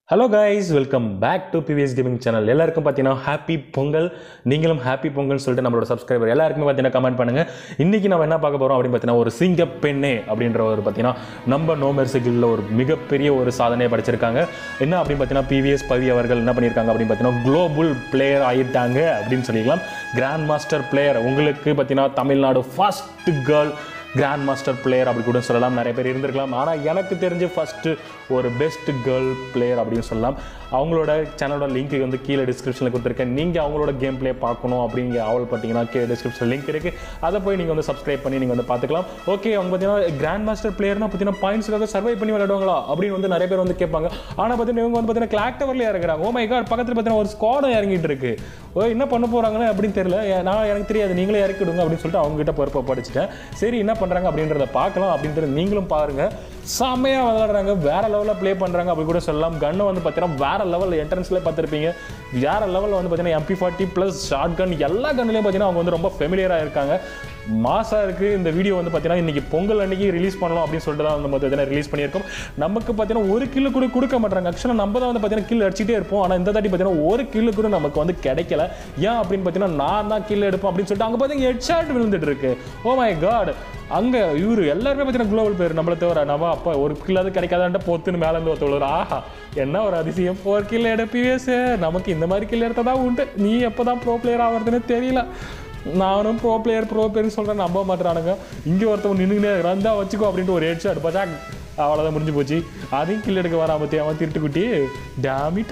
Hello guys, welcome back to PVS Gaming channel. எல்லாருக்கும் பாத்தீனா happy Pongal. நீங்களும் ஹேப்பி பொங்கல் சொல்லிட்டு நம்மளோட சப்ஸ்கிரைபர் எல்லாருக்குமே பாத்தீனா கமெண்ட் பண்ணுங்க. இன்னைக்கு நாம என்ன பார்க்க போறோம் அப்படி பாத்தீனா ஒரு சிங்கப்பெண்ணே அப்படிங்கற ஒரு பாத்தீனா நம்ம நோ மெர்சி கில்ட்ல ஒரு மிகப்பெரிய ஒரு சாதனையை படைச்சிருக்காங்க. என்ன அப்படி பாத்தீனா PVS PAVI அவர்கள் என்ன பண்ணிருக்காங்க அப்படி பாத்தீனா குளோபல் பிளேயர் ஆயிட்டாங்க அப்படினு சொல்லிக்கலாம். கிராண்ட் மாஸ்டர் பிளேயர் உங்களுக்கு பாத்தீனா Tamil Nadu first girl grand master player அப்படி கூட சொல்லலாம். நிறைய பேர் இருந்திருக்கலாம். ஆனால் எனக்கு தெரிஞ்ச ஃபஸ்ட்டு ஒரு பெஸ்ட் கேர்ள் பிளேயர் அப்படின்னு சொல்லலாம். அவங்களோட சேனலோட லிங்க் வந்து கீழே டிஸ்கிரிப்ஷனில் கொடுத்துருக்கேன். நீங்கள் அவங்களோட கேம் பிளே பார்க்கணும் அப்படிங்கிற ஆவல் பார்த்தீங்கன்னா கீழே டிஸ்கிரிப்ஷனில் லிங்க் இருக்குது. அதை போய் நீங்கள் வந்து சப்ஸ்கிரைப் பண்ணி நீங்கள் வந்து பார்த்துக்கலாம். ஓகே, அவங்க பார்த்தீங்கன்னா கிராண்ட் மாஸ்டர் பிளேயர்னா பார்த்தீங்கன்னா பாயிண்ட்ஸுக்காக சர்வை பண்ணி விளையாடுவாங்களா அப்படின்னு வந்து நிறைய பேர் வந்து கேட்பாங்க. ஆனால் பார்த்தீங்கன்னா இவங்க வந்து பார்த்தீங்கன்னா கிளாக் டவர்லேயே இறங்குறாங்க. ஓ மை காட், பக்கத்தில் பார்த்தீங்கன்னா ஒரு ஸ்குவாடும் இறங்கிட்டு இருக்கு. என்ன பண்ண போகிறாங்கன்னு அப்படின்னு தெரியல. நான் எனக்கு தெரியாது, நீங்களே இறக்கி விடுங்க அப்படின்னு சொல்லிட்டு அவங்ககிட்ட பொறுப்பை படிச்சுட்டேன். சரி, என்ன பண்ணுறாங்க அப்படின்றத பார்க்கலாம். அப்படின்றது நீங்களும் பாருங்கள். செம்மையாக விளையாடுறாங்க, வேற லெவலில் ப்ளே பண்ணுறாங்க அப்படி கூட சொல்லலாம். கன்னு வந்து பார்த்தீங்கன்னா வேற லெவலில் என்ட்ரன்ஸ்லேயே பார்த்துருப்பீங்க. வேற லெவலில் வந்து பார்த்தீங்கன்னா MP40 ப்ளஸ் ஷார்ட் கன் எல்லா கன்னுலையும் பார்த்தீங்கன்னா அவங்க வந்து ரொம்ப ஃபெமிலியராக இருக்காங்க. மாசாக இருக்குது. இந்த வீடியோ வந்து பார்த்தீங்கன்னா இன்றைக்கி பொங்கல் அன்றைக்கி ரிலீஸ் பண்ணலாம் அப்படின்னு சொல்லிட்டு தான் வந்து பார்த்தீங்கன்னா ரிலீஸ் பண்ணியிருக்கோம். நமக்கு பார்த்தீங்கன்னா ஒரு கில்லு கூட கொடுக்க மாட்டாங்க. ஆக்சுவலாக நம்ம தான் வந்து பார்த்தீங்கன்னா கில் அடிச்சுட்டே இருப்போம். ஆனால் இந்த தாட்டி பார்த்தீங்கன்னா ஒரு கில்லு கூட நமக்கு வந்து கிடைக்கல. ஏன் அப்படின்னு பார்த்தீங்கன்னா நான் தான் கில் எடுப்போம் அப்படின்னு சொல்லிட்டு அங்கே பார்த்தீங்கன்னா ஹெட்ஷாட் விழுந்துட்டு இருக்கு. ஓ மை காட், அங்கே இவரு எல்லாருமே பார்த்தீங்கன்னா குளோபல் பேர் நம்மளை தவிர நம்ம அப்பா ஒரு கில்லாவது கிடைக்காதான்ட்டு பொத்துன்னு மேலேருந்து ஒருத்தவளர். ஆஹா, என்ன ஒரு அதிசயம். 4 கில் எடு PVS. நமக்கு இந்த மாதிரி கில் எடுத்தால் தான் உண்டு. நீ எப்போ தான் ப்ரோ பிளேயர் ஆகிறதுன்னு தெரியல. நானும் ப்ரோ பிளேயர் சொல்கிறேன், நம்ப மாட்டேறானுங்க. இங்கே ஒருத்தவங்க நின்றுனே இருந்தா வச்சுக்கோ அப்படின்ட்டு ஒரு ஹெட்ஷாட் பார்த்தா அவ்வளோதான், முடிஞ்சு போச்சு. அதையும் கில் எடுக்க வராம பற்றி அவன் திருட்டுக்குட்டி டேமிட்.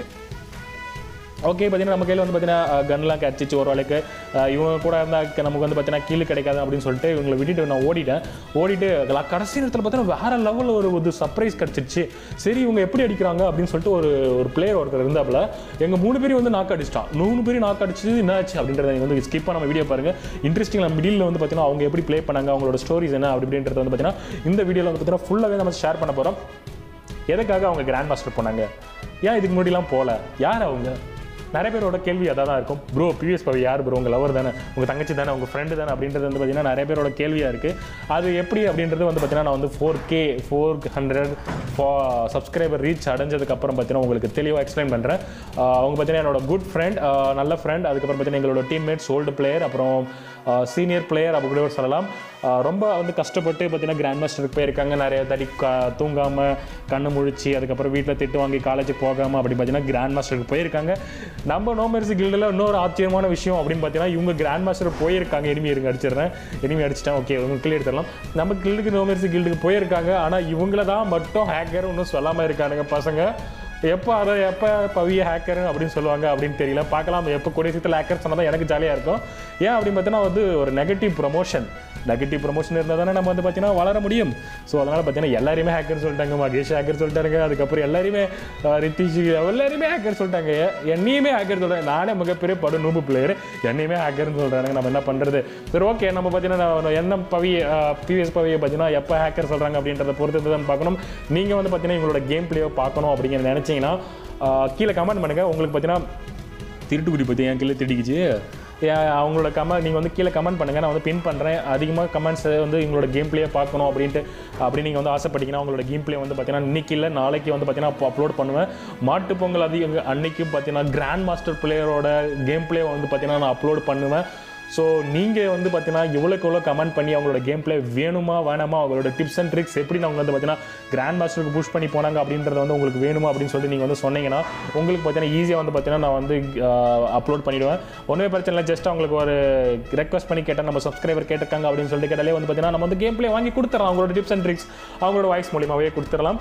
ஓகே, பார்த்தீங்கன்னா நம்ம கையில் வந்து பார்த்தீங்கன்னா கன்லாம் கிடச்சிச்சு ஒரு வேலைக்கு. இவங்க கூட இருந்தால் நமக்கு வந்து பார்த்தீங்கன்னா கீழே கிடைக்காது அப்படின்னு சொல்லிட்டு இவங்களை விட்டுட்டு நான் ஓடிட்டு கடைசி நேரத்தில் பார்த்தீங்கன்னா வேறு லெவலில் ஒரு சர்ப்ரைஸ் கிடச்சிருச்சு. சரி, இவங்க எப்படி அடிக்கிறாங்க அப்படின்னு சொல்லிட்டு ஒரு பிளேயர் ஒருத்தர் இருந்தாப்புல எங்கள் 3 பேரும் வந்து நாக் அடிச்சிட்டான். 3 பேரும் நாக் அடிச்சு என்னாச்சு அப்படின்றத நீங்கள் வந்து ஸ்கிப்பாக நம்ம வீடியோ பாருங்கள். இன்ட்ரெஸ்டிங். நம்ம மிடில் வந்து பார்த்தீங்கன்னா அவங்க எப்படி ப்ளே பண்ணாங்க, அவங்களோட ஸ்டோரிஸ் என்ன அப்படின்றது வந்து பார்த்தீங்கன்னா இந்த வீடியோவில் வந்து பார்த்தீங்கன்னா ஃபுல்லாகவே நம்ம ஷேர் பண்ண போகிறோம். எதுக்காக அவங்க கிராண்ட் மாஸ்டர் போனாங்க, ஏன் இதுக்கு முன்னாடிலாம் போகல, யார் அவங்க, நிறைய பேரோட கேள்வி அதாக தான் இருக்கும். ப்ரோ PVS PAVI யார் ப்ரோ, உங்கள் லவர் தானே, உங்கள் தங்கச்சி தானே, உங்கள் ஃப்ரெண்டு தானே அப்படின்றது வந்து பார்த்தீங்கன்னா நிறைய பேரோட கேள்வியாக இருக்குது. அது எப்படி அப்படின்றது வந்து பார்த்தீங்கன்னா நான் வந்து 400 சப்ஸ்கிரைபர் ரீச் அடைஞ்சதுக்கப்புறம் பார்த்தீங்கன்னா உங்களுக்கு தெளிவாக எக்ஸ்பிளைன் பண்ணுறேன். அவங்க பார்த்தீங்கன்னா என்னோட குட் ஃப்ரெண்ட், நல்ல ஃப்ரெண்ட். அதுக்கப்புறம் பார்த்தீங்கன்னா எங்களோட டீம்மேட்ஸ், ஓல்டு பிளேயர், அப்புறம் சீனியர் பிளேயர் அப்படி கூட சொல்லலாம். ரொம்ப வந்து கஷ்டப்பட்டு பார்த்தீங்கன்னா கிராண்ட் மாஸ்டருக்கு போயிருக்காங்க. நிறைய தடி தூங்காமல் கண்ணு முழிச்சு அதுக்கப்புறம் வீட்டில் திட்டு வாங்கி காலேஜுக்கு போகாமல் அப்படி பார்த்தீங்கன்னா கிராண்ட் மாஸ்டருக்கு போயிருக்காங்க. நம்ம நோ மெர்சி கில்டில் இன்னொரு ஆச்சரியமான விஷயம் அப்படின்னு பார்த்தீங்கன்னா இவங்க கிராண்ட் மாஸ்டர் போயிருக்காங்க. எனிமி அடிச்சிட்டேன். ஓகே, இவங்க கில் எடுத்துடலாம். நம்ம கில்டுக்கு நோ மெர்சி கில்டுக்கு போயிருக்காங்க. ஆனால் இவங்கள தான் மட்டும் ஹேக்கர் இன்னும் சொல்லாமல் இருக்கானுங்க பசங்க. எப்போ PAVI ஹேக்கர் அப்படின்னு சொல்லுவாங்க அப்படின்னு தெரியல. பார்க்கலாம். எப்போ கூடிய சீக்கிரத்தில் ஹேக்கர் சொன்னால் தான் எனக்கு ஜாலியாக இருக்கும். ஏன் அப்படின்னு பார்த்தீங்கன்னா வந்து ஒரு நெகட்டிவ் ப்ரொமோஷன் இருந்தால் தானே நம்ம வந்து பார்த்தீங்கன்னா வளர முடியும். ஸோ அதனால் பார்த்தீங்கன்னா எல்லாருமே ஹேக்கர் சொல்லிட்டாங்க. மகேஷ் ஹேக்கர் சொல்லிட்டாருங்க. அதுக்கப்புறம் எல்லாருமே ரித்திஷ் எல்லாருமே ஹேக்கர் சொல்லிட்டாங்க. என்னையுமே ஹேக்கர் சொல்கிறாங்க. நானே மிகப்பெரிய படு நூபு பிளேயர், என்னையுமே ஹேக்கர்னு சொல்கிறாங்க. நம்ம என்ன பண்ணுறது? சரி, ஓகே, நம்ம பார்த்தீங்கன்னா என்ன PVS PAVI பார்த்தீங்கன்னா எப்போ ஹேக்கர் சொல்கிறாங்க அப்படின்றத பொறுத்து தான் பார்க்கணும். நீங்கள் வந்து பார்த்தீங்கன்னா இவங்களோட கேம் பிளேயை பார்க்கணும் அப்படிங்கிற நினச்சிங்கன்னா கீழே கமெண்ட் பண்ணுங்கள். உங்களுக்கு பார்த்தீங்கன்னா திருட்டுக்குடி பற்றி என் கீழே திட்டிக்கிச்சு அவங்களோட நீங்கள் வந்து கீழே கமெண்ட் பண்ணுங்கள். நான் வந்து பின் பண்ணுறேன். அதிகமாக கமெண்ட்ஸ் வந்து எங்களோட கேம் பிளேயை பார்க்கணும் அப்படி நீங்கள் வந்து ஆசைப்பட்டீங்கன்னா உங்களோட கேம் பிளே வந்து பார்த்தீங்கன்னா இன்றைக்கி இல்லை நாளைக்கு வந்து பார்த்தீங்கன்னா அப்லோட் பண்ணுவேன். மாட்டு பொங்கல் அன்றைக்கும் பார்த்தீங்கன்னா கிராண்ட் மாஸ்டர் பிளேயரோட கேம் பிளே வந்து பார்த்தீங்கன்னா நான் அப்லோட் பண்ணுவேன். ஸோ நீங்கள் வந்து பார்த்தீங்கன்னா எவ்வளோ கமெண்ட் பண்ணி அவங்களோட கேம் பிளே வேணுமா வேணாமா, அவங்களோட டிப்ஸ் அண்ட் ட்ரிக்ஸ் எப்படி அவங்க வந்து பார்த்தீங்கன்னா கிராண்ட் மாஸ்டருக்கு புஷ் பண்ணி போனாங்க அப்படின்றத வந்து உங்களுக்கு வேணுமா அப்படின்னு சொல்லிட்டு நீங்கள் வந்து சொன்னீங்கன்னா உங்களுக்கு பார்த்தீங்கன்னா ஈஸியாக வந்து பார்த்தீங்கன்னா நான் வந்து அப்லோட் பண்ணிவிடுவேன். ஒன்றுமே பிரச்சனை இல்லை. ஜஸ்ட் அவங்களுக்கு ஒரு ரெக்வஸ்ட் பண்ணி கேட்டால் நம்ம சப்ஸ்கிரைபர் கேட்டிருக்காங்க அப்படின்னு சொல்லிட்டு கேட்டாலே வந்து பார்த்தீங்கன்னா நம்ம வந்து கேம் பிளே வாங்கி கொடுத்துடலாம். அவங்களோட டிப்ஸ் அண்ட் ட்ரிக்ஸ் அவங்களோட வாய்ஸ் மூலியமாகவே கொடுத்துடலாம்.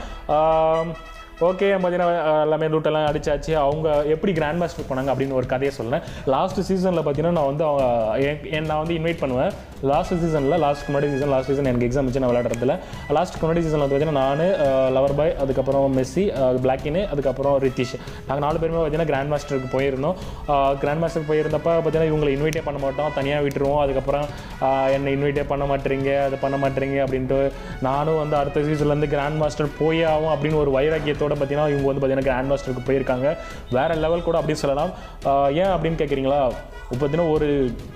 ஓகே, பார்த்தீங்கன்னா எல்லாமே லூட்டெல்லாம் அடிச்சாச்சு. அவங்க எப்படி கிராண்ட் மாஸ்டர் போனாங்க அப்படின்னு ஒரு கதையை சொல்கிறேன். லாஸ்ட் சீசனில் பார்த்தீங்கன்னா நான் வந்து இன்வைட் பண்ணுவேன். லாஸ்ட் சீசன் எனக்கு எக்ஸாம் வச்சு நான் விளையாடுறதுல லாஸ்ட் முன்னாடி சீசனில் வந்து பார்த்தீங்கன்னா நான் லவர் பாய், அதுக்கப்புறம் மெஸ்ஸி, பிளாக்கின்னு, அதுக்கப்புறம் ரித்திஷ், நாங்கள் 4 பேருமே பார்த்தீங்கன்னா கிராண்ட் மாஸ்டருக்கு போயிருந்தோம். கிராண்ட் மாஸ்டருக்கு போயிருந்தப்போ பார்த்தீங்கன்னா இவங்களை இன்வைட்டே பண்ண மாட்டோம், தனியாக விட்டுருவோம். அதுக்கப்புறம் என்னை இன்வைட்டே பண்ண மாட்டேறீங்க அப்படின்ட்டு நானும் வந்து அடுத்த சீசன்லேருந்து கிராண்ட் மாஸ்டர் போயே ஆகும் அப்படின்னு ஒரு வைராக்கியத்தோட பார்த்தீங்கன்னா இவங்க வந்து பார்த்தீங்கன்னா கிராண்ட் மாஸ்டருக்கு போயிருக்காங்க. வேறு லெவல் கூட அப்படின்னு சொல்லலாம். ஏன் அப்படின்னு கேட்குறீங்களா? இப்போ பார்த்தீங்கன்னா ஒரு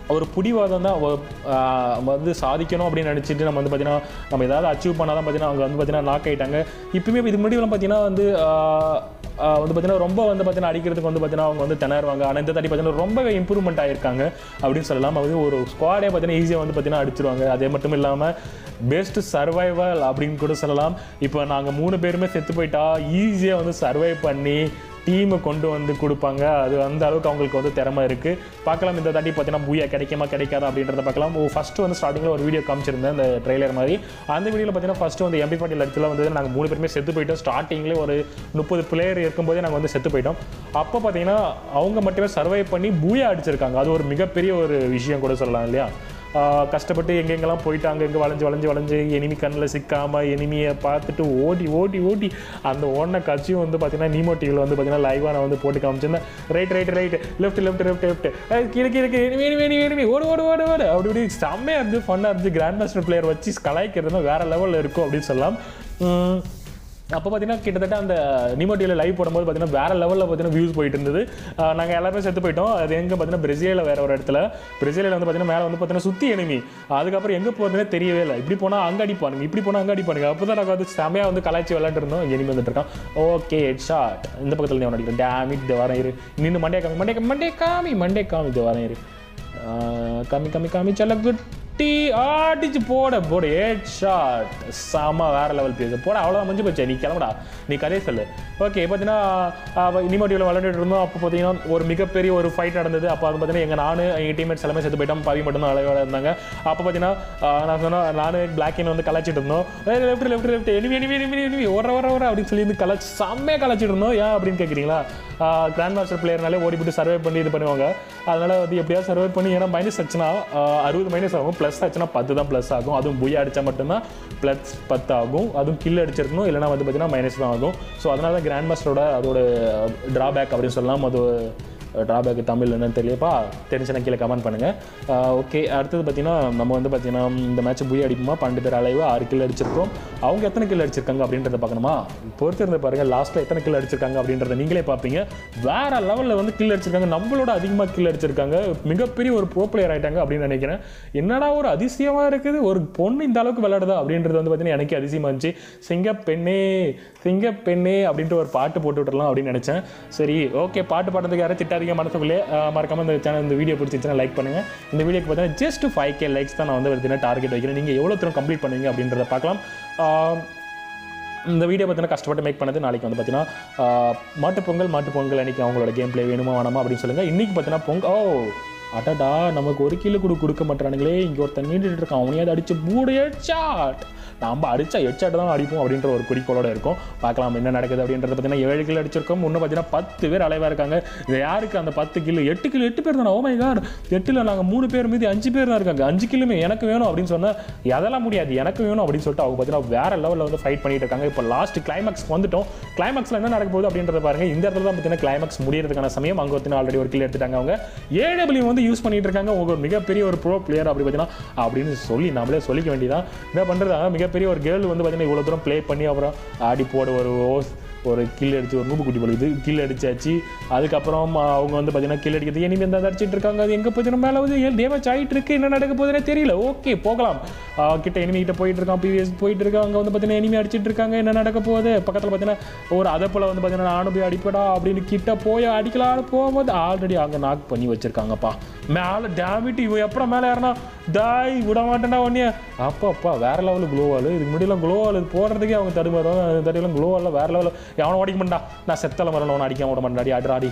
ஒரு பிடிவாதம் தான் வந்து சாதிக்கணும் அப்படின்னு நினச்சிட்டு நம்ம வந்து பார்த்தீங்கன்னா நம்ம ஏதாவது அச்சீவ் பண்ணால் தான் பார்த்தீங்கன்னா அவங்க வந்து பார்த்தீங்கன்னா நாக் ஆகிட்டாங்க. இப்போயுமே இதுக்கு முன்னாடிலாம் பார்த்தீங்கன்னா வந்து பார்த்தீங்கன்னா ரொம்ப வந்து பார்த்தீங்கன்னா அடிக்கிறதுக்கு வந்து பார்த்தீங்கன்னா அவங்க வந்து திணறுவாங்க. ஆனால் இந்த தாட்டி பார்த்தீங்கன்னா ரொம்பவே இம்ப்ரூவ்மெண்ட் ஆகிருக்காங்க அப்படின்னு சொல்லலாம். அது ஒரு ஸ்குவாடே பார்த்தீங்கன்னா ஈஸியாக வந்து பார்த்தீங்கன்னா அடிச்சிருவாங்க. அதே மட்டும் இல்லாமல் பெஸ்ட் சர்வைவல் அப்படின்னு கூட சொல்லலாம். இப்போ நாங்கள் 3 பேருமே செத்து போயிட்டா ஈஸியாக வந்து சர்வைவ் பண்ணி டீமை கொண்டு வந்து கொடுப்பாங்க. அது அந்த அளவுக்கு அவங்களுக்கு வந்து திறமை இருக்குது. பார்க்கலாம் இந்த தாட்டி பார்த்தீங்கன்னா பூயா கிடைக்குமா கிடைக்காதா அப்படின்றத பார்க்கலாம். ஃபஸ்ட்டு வந்து ஸ்டார்டிங்கில் ஒரு வீடியோ காமிச்சிருந்தேன் இந்த ட்ரெய்லர் மாதிரி. அந்த வீடியோவில் பார்த்தீங்கன்னா ஃபஸ்ட்டு வந்து MP40 இடத்துல வந்து நாங்கள் 3 பேருமே செத்து போயிட்டோம். ஸ்டார்டிங்லேயே ஒரு 30 பிளேயர் இருக்கும்போதே நாங்கள் வந்து செத்து போயிட்டோம். அப்போ பார்த்தீங்கன்னா அவங்க மட்டுமே சர்வைவ் பண்ணி பூயா அடிச்சிருக்காங்க. அது ஒரு மிகப்பெரிய ஒரு விஷயம் கூட சொல்லலாம் இல்லையா. கஷ்டப்பட்டு எங்கெங்கெல்லாம் போயிட்டாங்க, எங்கே வளைஞ்சு எனிமி கண்ணில் சிக்காமல் எனிமியை பார்த்துட்டு ஓடி அந்த ஓடின காட்சியும் வந்து பார்த்தீங்கன்னா நீமோ டிவியில் வந்து பார்த்தீங்கன்னா லைவாக நான் வந்து போட்டு காமிச்சிருந்தேன். ரைட் லெஃப்ட் கீழே எனிமி ஓடு அப்படி செம்மையாக இருந்து ஃபன்னாக இருந்து கிராண்ட் மாஸ்டர் பிளேயர் வச்சு கலாய்க்கிறது வேறு லெவலில் இருக்கும் அப்படின்னு சொல்லலாம். அப்போ பார்த்தீங்கன்னா கிட்டத்தட்ட அந்த நிமோட்டியில் லைவ் போடும்போது பார்த்தீங்கன்னா வேறு லெவலில் பார்த்தீங்கன்னா வியூஸ் போயிட்டு இருந்தது. நாங்கள் எல்லாருமே செத்து போயிட்டோம். அது எங்கே பார்த்தீங்கன்னா பிரேசிலில் வேறு ஒரு இடத்துல பிரேசிலில் வந்து பார்த்தீங்கன்னா மேலே வந்து பார்த்தீங்கன்னா சுற்றி எனிமி. அதுக்கப்புறம் எங்கே போகிறதுனே தெரியவே இல்லை. இப்படி போனால் அங்கே அடிப்பானுங்க, இப்படி போனால் அங்கே அடிப்பானுங்க. அப்போ தான் நாங்கள் வந்து செமையாக வந்து கலாய்ச்சி விளையாண்டுருந்தோம். எனிமி வந்துட்டு இருக்கான். ஓகே ஷாட் இந்த பக்கத்தில் நீ அடிக்கிறேன். டேமிட் இது வரேன் இரு நின்று மண்டே காமி இது வரேன் இரு காமி சொல்ல குட் அடிச்சு போட ஹெட் ஷாட் செம வேற லெவல் பேச போட அவ்வளோதான் முடிஞ்சு போச்சு. நீ கிளம்புடா, நீ கதையை சொல்லு. ஓகே பார்த்தீங்கன்னா நிமோட்டிவில் விளையாண்டுட்டு இருந்தோம். அப்போ பார்த்தீங்கன்னா ஒரு மிகப்பெரிய ஒரு ஃபைட் நடந்தது. அப்போ அது பார்த்தீங்கன்னா எங்கள் டீம்மேட்ஸ் எல்லாமே செத்து போயிட்டோம். பவி மட்டும் தான் அழகாக இருந்தாங்க. அப்போ பார்த்தீங்கன்னா நான் சொன்னேன் நான் பிளாக்கின் வந்து கலாச்சிட்டு இருந்தோம். லெஃப்ட் எனிமி ஓர அப்படின்னு சொல்லி வந்து செம்மையாக கலாச்சிட்டு இருந்தோம். ஏன் அப்படின்னு கேட்குறீங்களா, கிராண்ட் மாஸ்டர் பிளேயர்னாலே ஓடிவிட்டு சர்வை பண்ணி இது பண்ணுவாங்க. அதனால் வந்து எப்படியாவது சர்வை பண்ணி ஏன்னா மைனஸ் ஆச்சுன்னா 60 மைனஸ் ஆகும், ப்ளஸ் ஆச்சுன்னா 10 தான் ப்ளஸ் ஆகும். அதுவும் பூயா அடித்தா மட்டும்தான் ப்ளஸ் 10 ஆகும். அதுவும் கில் அடிச்சிருக்கணும், இல்லைனா வந்து பார்த்தீங்கன்னா மைனஸ் தான் ஆகும். ஸோ அதனால தான் கிராண்ட் மாஸ்டரோட அதோட ட்ராபேக் அப்படின்னு சொல்லலாம். அது ட்ராபேக் தமிழ் என்னன்னு தெரியலப்பா, தெரிஞ்சுன்னா கீழே கமெண்ட் பண்ணுங்கள். ஓகே அடுத்தது பார்த்தீங்கன்னா நம்ம வந்து பார்த்தீங்கன்னா இந்த மேட்ச் பூயா அடிக்குமா 12 பேர் அளவு 6 கில் அடிச்சிருக்கோம். அவங்க எத்தனை கில் அடிச்சிருக்காங்க அப்படின்றத பார்க்கணுமா, பொறுத்திருந்து பாருங்கள். லாஸ்ட்டில் எத்தனை கில் அடிச்சிருக்காங்க அப்படின்றத நீங்களே பார்ப்பீங்க. வேறு லெவலில் வந்து கில் அடிச்சிருக்காங்க, நம்மளோட அதிகமாக கில் அடிச்சிருக்காங்க. மிகப்பெரிய ஒரு ப்ரோ பிளேயர் ஆகிட்டாங்க அப்படின்னு நினைக்கிறேன். என்னடா ஒரு அதிசயமாக இருக்குது, ஒரு பொண்ணு இந்த அளவுக்கு விளையாடுதா அப்படின்றது வந்து பார்த்தீங்கன்னா எனக்கு அதிசயமாக இருந்துச்சு. சிங்கப்பெண்ணே அப்படின்ட்டு ஒரு பாட்டு போட்டு விட்டுறலாம் அப்படின்னு நினச்சேன். சரி ஓகே, பாட்டு பாடுறதுக்கு யாரும் திட்டாதீங்க மனசுக்குள்ளே. மறக்காம இந்த சேனல் இந்த வீடியோ பிடிச்சிருச்சுன்னா லைக் பண்ணுங்கள். இந்த வீடியோக்கு பார்த்தீங்கன்னா ஜஸ்ட் 5K லைக்ஸ் தான் நான் வந்து பார்த்தீங்கன்னா டார்கெட் வைக்கிறேன். நீங்கள் எவ்வளோ தூரம் கம்ப்ளீட் பண்ணுவீங்க அப்படின்றத பார்க்கலாம். இந்த வீடியோ பார்த்தீங்கன்னா கஷ்டப்பட்டு மேக் பண்ணது. நாளைக்கு வந்து பார்த்தீங்கன்னா மாட்டுப்பொங்கல் அன்றைக்கி அவங்களோட கேம் பிளே வேணுமா வேணாமா அப்படின்னு சொல்லுங்கள். இன்றைக்கி பார்த்தீங்கன்னா அடடா நமக்கு ஒரு கிலோ கொடுக்க மாட்டானுங்களே, இங்கே ஒருத்தன் நீண்டுட்டு இருக்கான், அவனையாவது அடிச்சு பூடு ஹெட்ஷாட். நம்ம அடித்தா ஹெட்ஷாட் தான் அடிப்போம் அப்படின்ற ஒரு குறிக்கோளோட இருக்கும். பார்க்கலாம் என்ன நடக்குது அப்படின்றத பார்த்தீங்கன்னா 7 கிலோ அடிச்சிருக்கோம். இன்னும் பார்த்தீங்கன்னா 10 பேர் அலைவாக இருக்காங்க. இது யாருக்கு அந்த 10 கிலோ 8 பேர் தானே. ஓ மை காட், 8ல் நாங்கள் 3 பேர் மீது 5 பேர் தான் இருக்காங்க. 5 கிலோமே எனக்கு வேணும் அப்படின்னு சொன்னால் அதெல்லாம் முடியாது, எனக்கு வேணும் அப்படின்னு சொல்லிட்டு அவங்க பார்த்தீங்கன்னா வேறு லெவலில் வந்து ஃபைட் பண்ணிட்டு இருக்காங்க. இப்போ லாஸ்ட் கிளைமேக்ஸ் வந்துட்டோம். கிளைமேக்ஸில் என்ன நடக்க போகுது அப்படின்றத பாருங்கள். இந்த இடத்துல தான் பார்த்தீங்கன்னா கிளைமேக்ஸ் முடியறதுக்கான சமயம். அங்கே பார்த்தீங்கன்னா ஆல்ரெடி ஒரு கிலோ எடுத்துட்டாங்க. அவங்க AW வந்து யூஸ் பண்ணிட்டு இருக்காங்க. ஒரு மிகப்பெரிய ஒரு ப்ரோ பிளேயர் அப்படி பார்த்தீங்கன்னா அப்படின்னு சொல்லி நம்மளே சொல்லிக்க வேண்டியதான். என்ன பண்ணுறது, மிகப்பெரிய ஒரு கேர்ள் வந்து பார்த்தீங்கன்னா இவ்வளோ தூரம் ப்ளே பண்ணி அப்புறம் ஆடி போட ஒரு கில் அடிச்சு ஒரு நூபு குட்டி பொழுது கில் அடிச்சாச்சு. அதுக்கப்புறம் அவங்க வந்து பார்த்தீங்கன்னா கில் அடிக்கிறது எனிமி வந்து அடிச்சிட்டு இருக்காங்க. அது எங்கே போச்சு மேலே வந்து டேமேஜ் ஆகிட்டு இருக்கு, என்ன நடக்க போதுனே தெரியல. ஓகே போகலாம். கிட்ட எனிமி கிட்ட போயிட்டு இருக்கான், PVS போயிட்டு இருக்காங்க. அங்கே வந்து பார்த்தீங்கன்னா எனிமி அடிச்சிட்டு இருக்காங்க, என்ன நடக்க போகுது. பக்கத்தில் பார்த்தீங்கன்னா ஒரு அதை போல் வந்து பார்த்தீங்கன்னா நானும் போய் அடிப்படா அப்படின்னு கிட்ட போய் அடிக்கலான்னு போகும்போது ஆல்ரெடி அங்கே நாக் பண்ணி வச்சிருக்காங்கப்பா. மேலே டேமிட் இவன் எப்படா மேலே யாருன்னா தாய் விட மாட்டேன்டா ஒன்னே. அப்பா வேற லெவலு குளோவால். இதுக்கு முன்னாடிலாம் குளோவால் போடுறதுக்கே அவங்க தடுமாறும். குளோவாலில் வேற லெவலில் எவனை ஓடிக்க மாட்டா. நான் செத்தலை மரம் அவனை அடிக்காம விட மாட்டாடி. அடி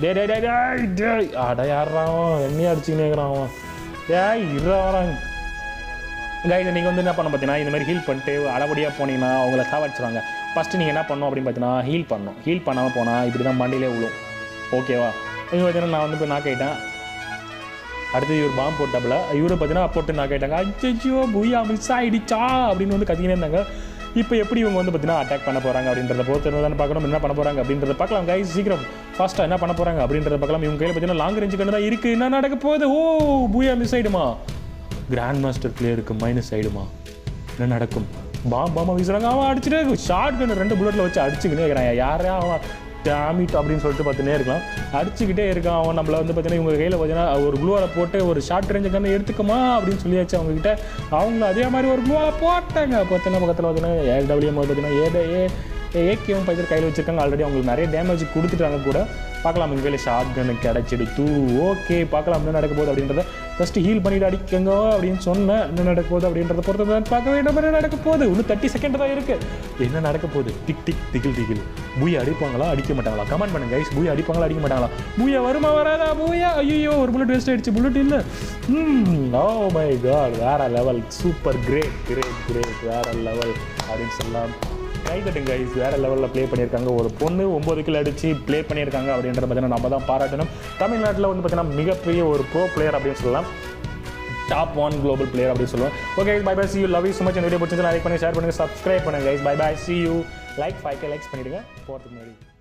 டே அட யாரான் என்னையே அடிச்சுக்கினே இருக்கிறான். இருறான் கைஸ். நீங்கள் வந்து என்ன பண்ண பார்த்தீங்கன்னா இந்த மாதிரி ஹீல் பண்ணிட்டு அடபடியாக போனீங்கன்னா அவங்கள சாவடிச்சுருவாங்க. ஃபஸ்ட்டு நீங்கள் என்ன பண்ணணும் அப்படின்னு பார்த்தீங்கன்னா ஹீல் பண்ணாமல் போனால் இப்படி தான் மண்டிலே விழும். ஓகேவா, இது பார்த்தீங்கன்னா நான் வந்து இப்போ நாக் ஆகிட்டேன். அடுத்து இவர் பாம்பு போட்டாப்புல, இவரை பார்த்தீங்கன்னா போட்டு நாக் ஆகிட்டாங்க. அச்சோ பூயா மிஸ் ஆகிடுச்சா அப்படின்னு வந்து கத்திக்கினே இருந்தாங்க. இப்போ எப்படி இவங்க வந்து பார்த்தீங்கன்னா அட்டாக் பண்ண போகிறாங்க அப்படின்றத பொறுத்து தானே பார்க்கணும். என்ன பண்ண போகிறாங்க அப்படின்றத பார்க்கலாம் கைஸ். சீக்கிரம் ஃபாஸ்ட்டாக என்ன பண்ண போகிறாங்க அப்படின்றத பார்க்கலாம். இவங்க கையில் பார்த்தீங்கன்னா லாங் ரேஞ்சு கண்டு தான் இருக்குது. என்ன நடக்க போகுது. பூயா மிஸ் ஆகிடுமா, கிராண்ட் மாஸ்டர் பிளேயருக்கு மைனஸ் ஆகிடுமா, என்ன நடக்கும். பாம்பா வீசுகிறாங்க. அவன் அடிச்சுட்டு ஷார்ட் கன் 2 புல்லட்டில் வச்சு அடிச்சுக்கினே இருக்கிறான். யாரையா அவன் டேமிட் அப்படின்னு சொல்லிட்டு பார்த்துனே இருக்கலாம். அடிச்சுக்கிட்டே இருக்கான் அவன். நம்மளை வந்து பார்த்தீங்கன்னா இவங்க கையில் பார்த்தீங்கன்னா ஒரு க்ளூவாலை போட்டு ஒரு ஷார்ட் ரேஞ்சு கன்று எடுத்துக்கமா அப்படின்னு சொல்லியாச்சு அவங்ககிட்ட. அவங்களும் அதே மாதிரி ஒரு க்ளூவாலை போட்டாங்க. பார்த்தீங்கன்னா பக்கத்தில் பார்த்தீங்கன்னா ஏடபிள்யூஎம் பார்த்தீங்கன்னா ஏகேவும் பைத்தர் கையில் வச்சுருக்காங்க. ஆல்ரெடி அவங்களுக்கு நிறைய டேமேஜ் கொடுத்துட்டாங்க கூட. பார்க்கலாம் இங்கே கையில் ஷார்ட் கன்னு கிடச்சிடுத்து. ஓகே பார்க்கலாம் என்ன நடக்க போகுது அப்படின்றத. ஃபஸ்ட்டு ஹீல் பண்ணிவிட்டு அடிக்கங்க அப்படின்னு சொன்னேன். என்ன நடக்க போகுது அப்படின்றத பொறுத்த பார்க்க வேண்டாம். என்ன நடக்க போகுது? இன்னும் 30 செகண்ட் தான் இருக்குது. என்ன நடக்க போகுது? டிக் டிக் திகில் திகில். பூயா அடிப்பாங்களா அடிக்க மாட்டாங்களா? கமெண்ட் பண்ணுங்க கைஸ். பூயா அடிப்பாங்களா அடிக்க மாட்டாங்களா? பூயா வருமா வராதா? பூயா ஐயோ ஒரு புல்லட் வேஸ்ட் ஆகிடுச்சு. புல்லட் இல்லை. ஓ மை காட் வேறு level. Super great great great வேறு லெவல் அப்படின்னு சொல்லலாம். கைதட்டுங்க கைஸ். வேறு லெவலில் ப்ளே பண்ணியிருக்காங்க. ஒரு பொண்ணு 9 கிலோ அடித்து ப்ளே பண்ணியிருக்காங்க அப்படின்றத பார்த்தீங்கன்னா நம்ம தான் பாராட்டணும். தமிழ்நாட்டில் வந்து பார்த்தீங்கன்னா மிகப்பெரிய ஒரு ப்ரோ பிளேயர் அப்படின்னு சொல்லலாம். டாப் 1 குளோபல் பிளேயர் அப்படின்னு சொல்லுவேன். Okay bye bye, see you, love you so much. இந்த வீடியோ பிடிச்சிருந்தா லைக் பண்ணுங்கள், ஷேர் பண்ணுங்கள், சப்ஸ்கிரைப் பண்ணுங்கள் guys. Bye bye, see you. Like 5K likes பண்ணிவிடுங்க போகிறதுக்கு முன்னாடி.